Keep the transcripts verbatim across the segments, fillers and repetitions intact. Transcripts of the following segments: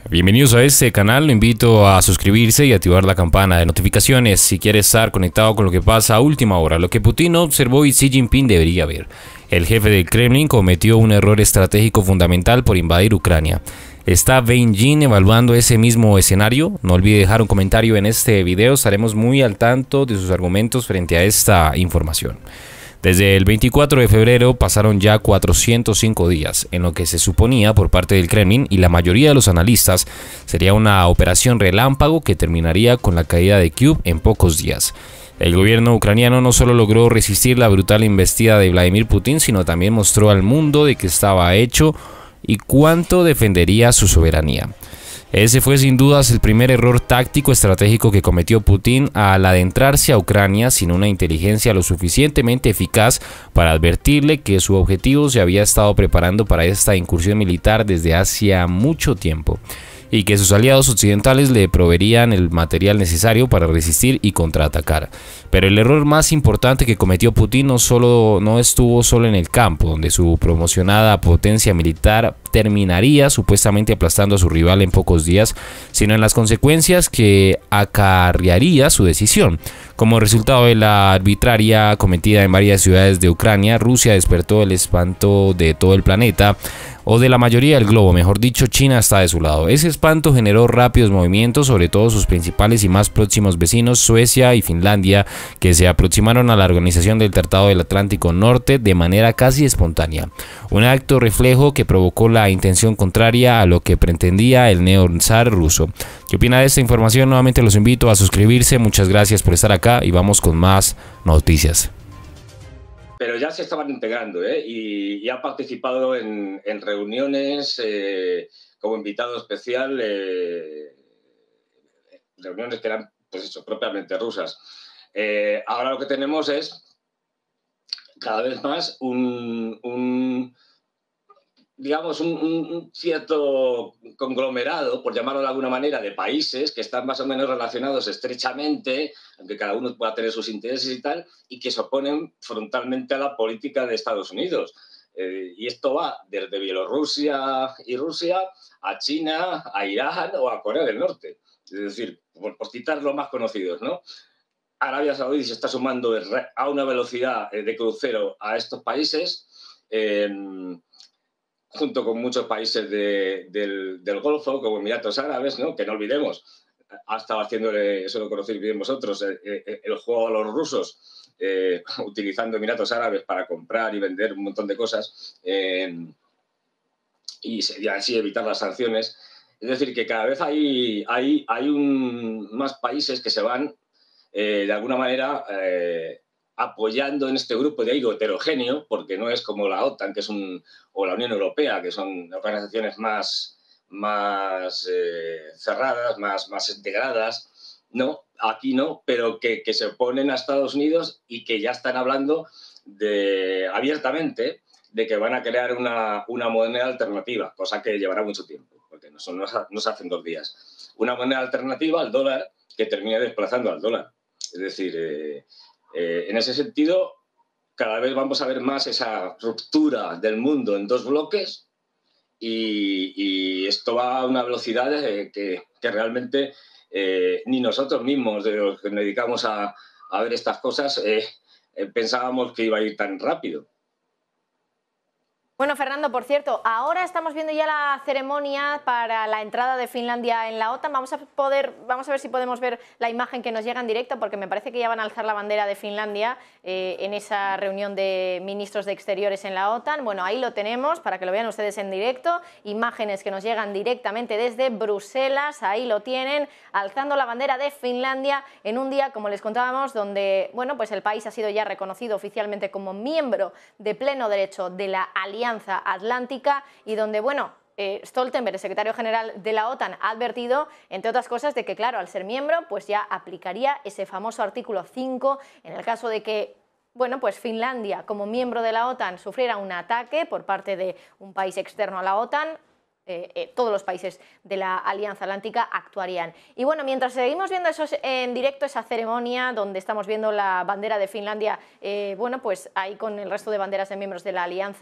Bienvenidos a este canal, lo invito a suscribirse y activar la campana de notificaciones si quiere estar conectado con lo que pasa a última hora, lo que Putin no observó y Xi Jinping debería ver. El jefe del Kremlin cometió un error estratégico fundamental por invadir Ucrania. ¿Está Beijing evaluando ese mismo escenario? No olvide dejar un comentario en este video, estaremos muy al tanto de sus argumentos frente a esta información. Desde el veinticuatro de febrero pasaron ya cuatrocientos cinco días, en lo que se suponía por parte del Kremlin y la mayoría de los analistas sería una operación relámpago que terminaría con la caída de Kyiv en pocos días. El gobierno ucraniano no solo logró resistir la brutal embestida de Vladimir Putin, sino también mostró al mundo de qué estaba hecho y cuánto defendería su soberanía. Ese fue sin dudas el primer error táctico estratégico que cometió Putin al adentrarse a Ucrania sin una inteligencia lo suficientemente eficaz para advertirle que su objetivo se había estado preparando para esta incursión militar desde hacía mucho tiempo y que sus aliados occidentales le proveerían el material necesario para resistir y contraatacar. Pero el error más importante que cometió Putin no, solo, no estuvo solo en el campo, donde su promocionada potencia militar terminaría supuestamente aplastando a su rival en pocos días, sino en las consecuencias que acarrearía su decisión. Como resultado de la arbitraria cometida en varias ciudades de Ucrania, Rusia despertó el espanto de todo el planeta, o de la mayoría del globo, mejor dicho, China está de su lado. Ese espanto generó rápidos movimientos, sobre todo sus principales y más próximos vecinos, Suecia y Finlandia, que se aproximaron a la organización del Tratado del Atlántico Norte de manera casi espontánea. Un acto reflejo que provocó la intención contraria a lo que pretendía el neozar ruso. ¿Qué opina de esta información? Nuevamente los invito a suscribirse. Muchas gracias por estar acá y vamos con más noticias. Pero ya se estaban integrando, ¿eh? y, y ha participado en, en reuniones eh, como invitado especial, eh, reuniones que eran, pues eso, propiamente rusas. Eh, ahora lo que tenemos es cada vez más un, un digamos, un, un cierto conglomerado, por llamarlo de alguna manera, de países que están más o menos relacionados estrechamente, aunque cada uno pueda tener sus intereses y tal, y que se oponen frontalmente a la política de Estados Unidos. Eh, y esto va desde Bielorrusia y Rusia a China, a Irán o a Corea del Norte. Es decir, por, por citar los más conocidos, ¿no? Arabia Saudí se está sumando a una velocidad de crucero a estos países, eh, junto con muchos países de, del, del Golfo, como Emiratos Árabes, ¿no? Que no olvidemos, ha estado haciéndole, eso lo conocéis bien vosotros, el, el, el juego a los rusos, eh, utilizando Emiratos Árabes para comprar y vender un montón de cosas, eh, y, y así evitar las sanciones. Es decir, que cada vez hay, hay, hay un, más países que se van, eh, de alguna manera, eh, apoyando en este grupo, de digo, heterogéneo, porque no es como la OTAN, que es un, o la Unión Europea, que son organizaciones más, más eh, cerradas, más, más integradas. No, aquí no, pero que, que se oponen a Estados Unidos y que ya están hablando de, abiertamente de que van a crear una, una moneda alternativa, cosa que llevará mucho tiempo, porque no, son, no, no se hacen dos días. Una moneda alternativa al dólar que termine desplazando al dólar. Es decir, eh, Eh, en ese sentido, cada vez vamos a ver más esa ruptura del mundo en dos bloques y, y esto va a una velocidad de, que, que realmente eh, ni nosotros mismos, de los que nos dedicamos a, a ver estas cosas, eh, eh, pensábamos que iba a ir tan rápido. Bueno, Fernando, por cierto, ahora estamos viendo ya la ceremonia para la entrada de Finlandia en la OTAN. Vamos a poder, vamos a ver si podemos ver la imagen que nos llega en directo, porque me parece que ya van a alzar la bandera de Finlandia eh, en esa reunión de ministros de Exteriores en la OTAN. Bueno, ahí lo tenemos para que lo vean ustedes en directo. Imágenes que nos llegan directamente desde Bruselas. Ahí lo tienen, alzando la bandera de Finlandia en un día, como les contábamos, donde bueno, pues el país ha sido ya reconocido oficialmente como miembro de pleno derecho de la Alianza Atlántica y donde, bueno, eh, Stoltenberg, el secretario general de la OTAN, ha advertido, entre otras cosas, de que, claro, al ser miembro, pues ya aplicaría ese famoso artículo cinco en el caso de que, bueno, pues Finlandia, como miembro de la OTAN, sufriera un ataque por parte de un país externo a la OTAN. Eh, eh, todos los países de la Alianza Atlántica actuarían. Y bueno, mientras seguimos viendo eso en directo, esa ceremonia donde estamos viendo la bandera de Finlandia, eh, bueno, pues ahí con el resto de banderas de miembros de la Alianza,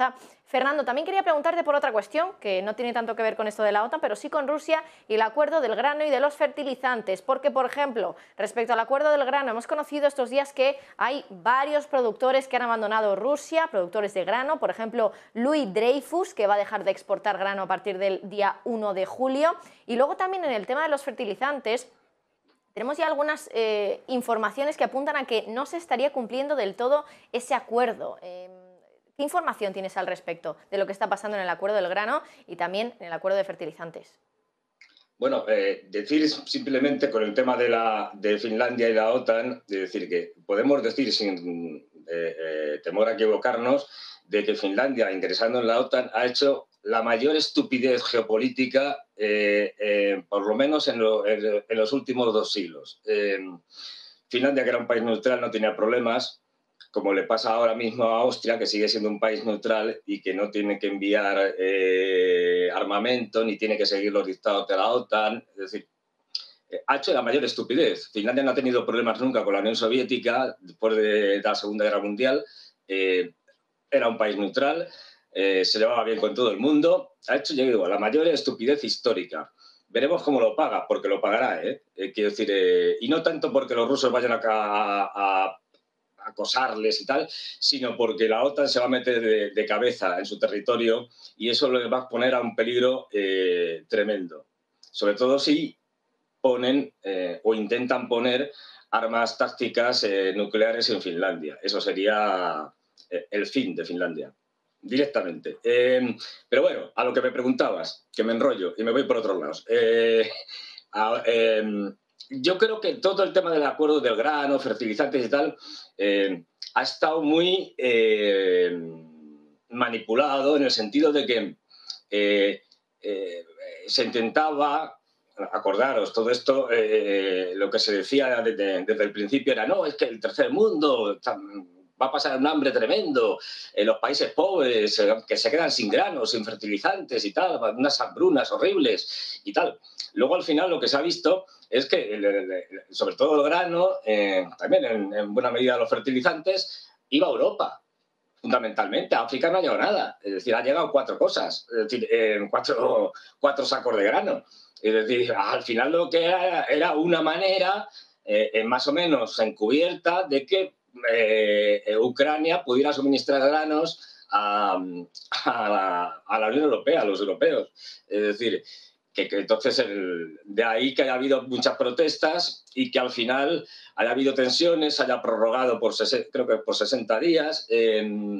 Fernando, también quería preguntarte por otra cuestión, que no tiene tanto que ver con esto de la OTAN, pero sí con Rusia y el acuerdo del grano y de los fertilizantes. Porque, por ejemplo, respecto al acuerdo del grano, hemos conocido estos días que hay varios productores que han abandonado Rusia, productores de grano, por ejemplo, Louis Dreyfus, que va a dejar de exportar grano a partir del día uno de julio. Y luego también en el tema de los fertilizantes, tenemos ya algunas eh, informaciones que apuntan a que no se estaría cumpliendo del todo ese acuerdo. Eh, ¿Qué información tienes al respecto de lo que está pasando en el acuerdo del grano y también en el acuerdo de fertilizantes? Bueno, eh, decir simplemente con el tema de, la, de Finlandia y la OTAN, es decir, que podemos decir sin eh, eh, temor a equivocarnos de que Finlandia, ingresando en la OTAN, ha hecho la mayor estupidez geopolítica, eh, eh, por lo menos en, lo, en, en los últimos dos siglos. Eh, Finlandia, que era un país neutral, no tenía problemas, como le pasa ahora mismo a Austria, que sigue siendo un país neutral y que no tiene que enviar eh, armamento ni tiene que seguir los dictados de la OTAN. Es decir, eh, ha hecho la mayor estupidez. Finlandia no ha tenido problemas nunca con la Unión Soviética después de la Segunda Guerra Mundial. Eh, era un país neutral, eh, se llevaba bien con todo el mundo. Ha hecho, yo digo, la mayor estupidez histórica. Veremos cómo lo paga, porque lo pagará, ¿eh? Eh, quiero decir, eh, y no tanto porque los rusos vayan a, a, a acosarles y tal, sino porque la OTAN se va a meter de, de cabeza en su territorio y eso les va a poner a un peligro eh, tremendo. Sobre todo si ponen eh, o intentan poner armas tácticas eh, nucleares en Finlandia. Eso sería eh, el fin de Finlandia, directamente. Eh, pero bueno, a lo que me preguntabas, que me enrollo y me voy por otros lados. Eh, a, eh, Yo creo que todo el tema del acuerdo del grano, fertilizantes y tal, eh, ha estado muy eh, manipulado en el sentido de que eh, eh, se intentaba, acordaros, todo esto, eh, lo que se decía desde, desde el principio era, no, es que el tercer mundo va a pasar un hambre tremendo, eh, los países pobres eh, que se quedan sin granos, sin fertilizantes y tal, unas hambrunas horribles y tal. Luego, al final, lo que se ha visto es que, sobre todo el grano, eh, también en, en buena medida los fertilizantes, iba a Europa, fundamentalmente. A África no ha llegado nada. Es decir, ha llegado cuatro cosas, es decir, eh, cuatro, cuatro sacos de grano. Es decir, al final lo que era, era una manera, eh, más o menos encubierta, de que eh, Ucrania pudiera suministrar granos a, a, la, a la Unión Europea, a los europeos. Es decir, que, que entonces el, de ahí que haya habido muchas protestas y que al final haya habido tensiones, haya prorrogado por, creo que por sesenta días, eh,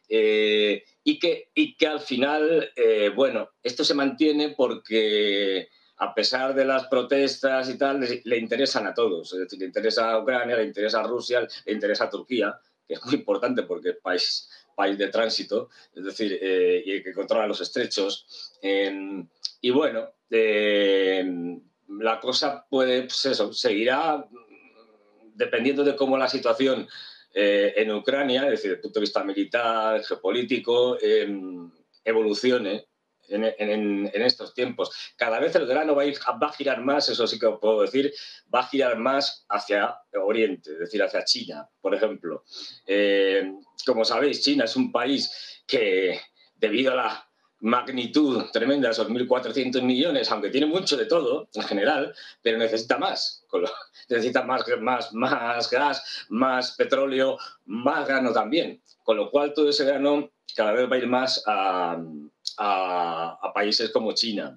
eh, y, que, y que al final, eh, bueno, esto se mantiene porque a pesar de las protestas y tal, le, le interesan a todos. Es decir, le interesa a Ucrania, le interesa a Rusia, le interesa a Turquía, que es muy importante porque es país, país de tránsito, es decir, eh, y que controla los estrechos. Eh, y bueno, eh, la cosa puede, pues eso, seguirá dependiendo de cómo la situación eh, en Ucrania, es decir, desde el punto de vista militar, geopolítico, eh, evolucione. En, en, en estos tiempos. Cada vez el grano va a, ir, va a girar más, eso sí que os puedo decir, va a girar más hacia Oriente, es decir, hacia China, por ejemplo. Eh, como sabéis, China es un país que, debido a la magnitud tremenda de esos mil cuatrocientos millones, aunque tiene mucho de todo en general, pero necesita más. Necesita más, más, más gas, más petróleo, más grano también. Con lo cual todo ese grano cada vez va a ir más a... A, a países como China.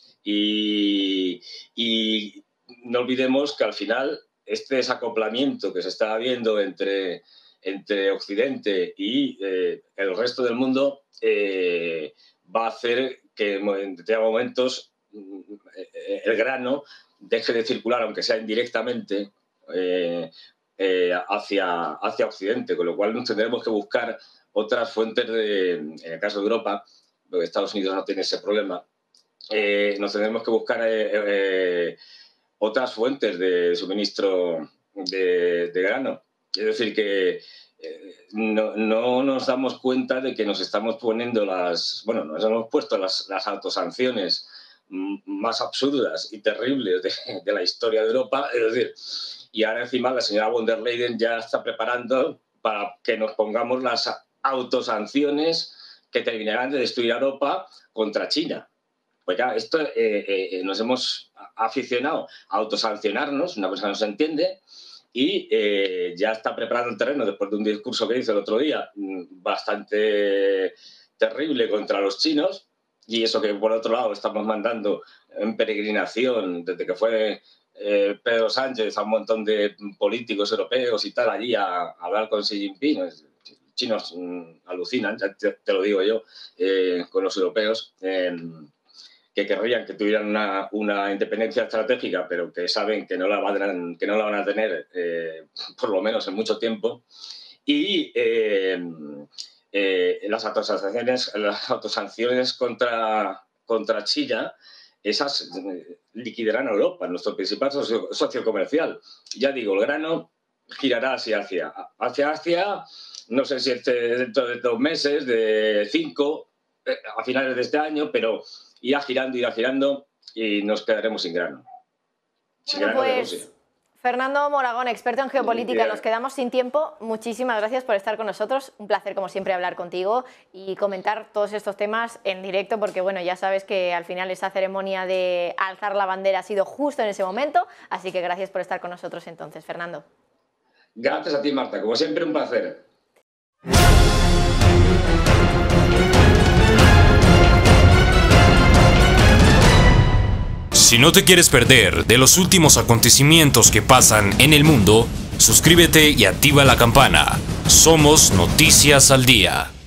Y, y no olvidemos que al final este desacoplamiento que se está viendo entre, entre Occidente y eh, el resto del mundo eh, va a hacer que en determinados momentos eh, el grano deje de circular, aunque sea indirectamente, eh, eh, hacia, hacia Occidente, con lo cual nos tendremos que buscar otras fuentes, de, en el caso de Europa, porque Estados Unidos no tiene ese problema, eh, nos tendremos que buscar eh, eh, otras fuentes de suministro de, de grano. Es decir, que eh, no, no nos damos cuenta de que nos estamos poniendo las... Bueno, nos hemos puesto las, las autosanciones más absurdas y terribles de, de la historia de Europa. Es decir, y ahora encima la señora von der Leyen ya está preparando para que nos pongamos las autosanciones que terminarán de destruir a Europa contra China. Pues claro, esto eh, eh, nos hemos aficionado a autosancionarnos, una cosa que no se entiende, y eh, ya está preparando el terreno después de un discurso que hizo el otro día bastante terrible contra los chinos, y eso que por otro lado estamos mandando en peregrinación desde que fue eh, Pedro Sánchez a un montón de políticos europeos y tal allí a, a hablar con Xi Jinping. Los chinos mmm, alucinan, ya te, te lo digo yo, eh, con los europeos, eh, que querrían que tuvieran una, una independencia estratégica, pero que saben que no la van a, que no la van a tener eh, por lo menos en mucho tiempo. Y eh, eh, las autosanciones, las autosanciones contra, contra China, esas liquidarán a Europa, nuestro principal socio, socio comercial. Ya digo, el grano girará hacia Asia. Hacia Asia, no sé si este, dentro de dos meses, de cinco, eh, a finales de este año, pero irá girando, irá girando y nos quedaremos sin grano. Sin bueno, grano pues, de Rusia. Fernando Moragón, experto en geopolítica, Bien. Nos quedamos sin tiempo. Muchísimas gracias por estar con nosotros. Un placer, como siempre, hablar contigo y comentar todos estos temas en directo, porque bueno, ya sabes que al final esa ceremonia de alzar la bandera ha sido justo en ese momento. Así que gracias por estar con nosotros entonces, Fernando. Gracias a ti, Marta. Como siempre, un placer. Si no te quieres perder de los últimos acontecimientos que pasan en el mundo, suscríbete y activa la campana. Somos Noticias al Día.